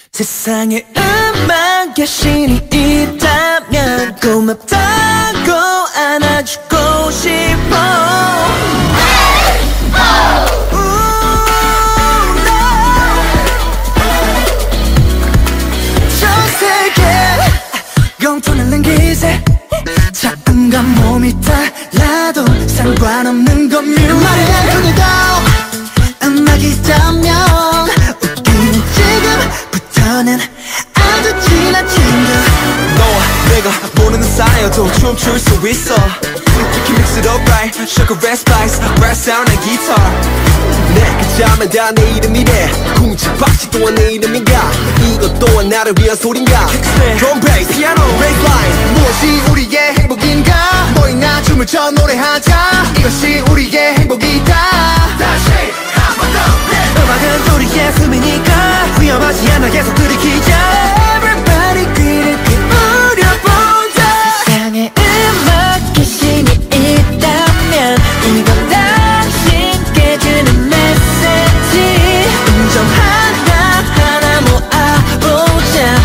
세상에 음악의 신이 있다면 고맙다고 안아주고 싶어. 전 세계 영통을 남기세. 작은가 몸이 달라도 상관없는 거뮤. 말이 안 통해도 음악이 있다면 웃기는 지금부터는 아주 친한 친구. 너와 내가 모르는 사이여도 춤출 수 있어. 특히 mix it up right, sugar red spice, rap sound and guitar. 내가 자면 다 내 이름이래. 쿵치박치 또한 내 이름인가. 이것 또한 나를 위한 소린가. drum bass, piano, bass line. 무엇이 우리의 행복인가. 너희나 춤을 춰 노래하자. 이것이 우리의 행복이다. 다시 한 번 더. 음악은 우리의 숨이니까 위험하지 않아 계속 들이키자. Everybody 귀를 기울여보자. 세상에 음악의 신이 있다면 이건 당신께 주는 메시지. 음정 하나하나 모아보자.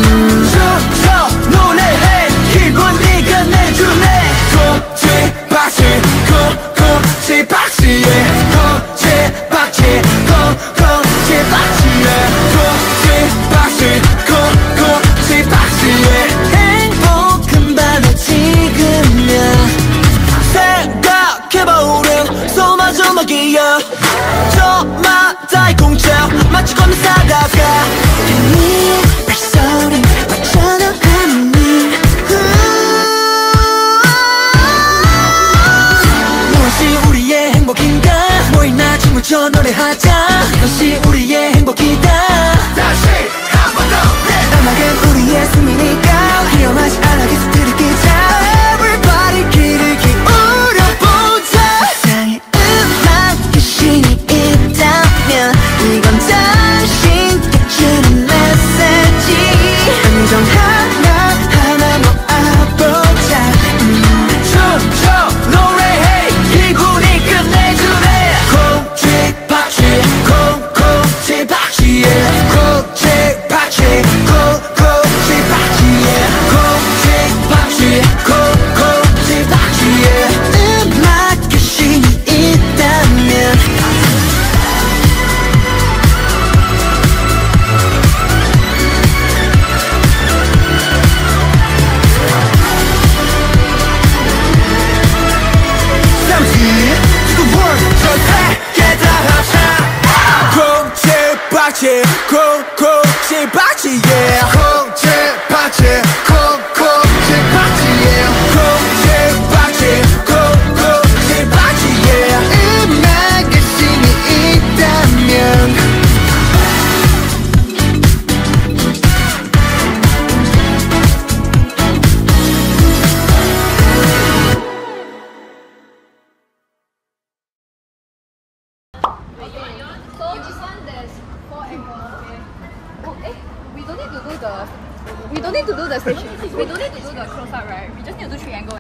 춤춰 노래해 기분 네가 내주네. 쿵치박치 쿵쿵치박치에 쿵치박치 쿵쿵치박치에 쿵치박치 쿵쿵치박치에 행복한 밤에 지금이야. 생각해보는 소마저 먹이야. 저마다의 공짜 마치 걷는 사다가 네 발소리 빠져나가니. 무엇이 우리의 행복인가. 모이나 춤을 춰 노래하자. 이것이 우리의 행복이다. 다시 한 번 더. 음악은 우리의 숨이니까 위험하지 않아 계속 들이키자. Everybody 귀를 기울여보자. 세상에 음악의 신이 있다면 이건 당신께 주는 메시지. 음정 하나하나 모아보자. 춤춰 노래해 기분이 끝내주네. 쿵치박치 쿵쿵치박치에 쿵치박치 쿵쿵치박치에 쿵치박치 쿵쿵치박치에 음악의 신이 있다면. 쿵치박치 쿵쿵치박치에 쿵치박치 쿵쿵치박치에 쿵치박치 쿵쿵치박치에 음악의 신이 있다면. We don't need to do the station. We don't need to do the close up, right? We just need to do 3 angle.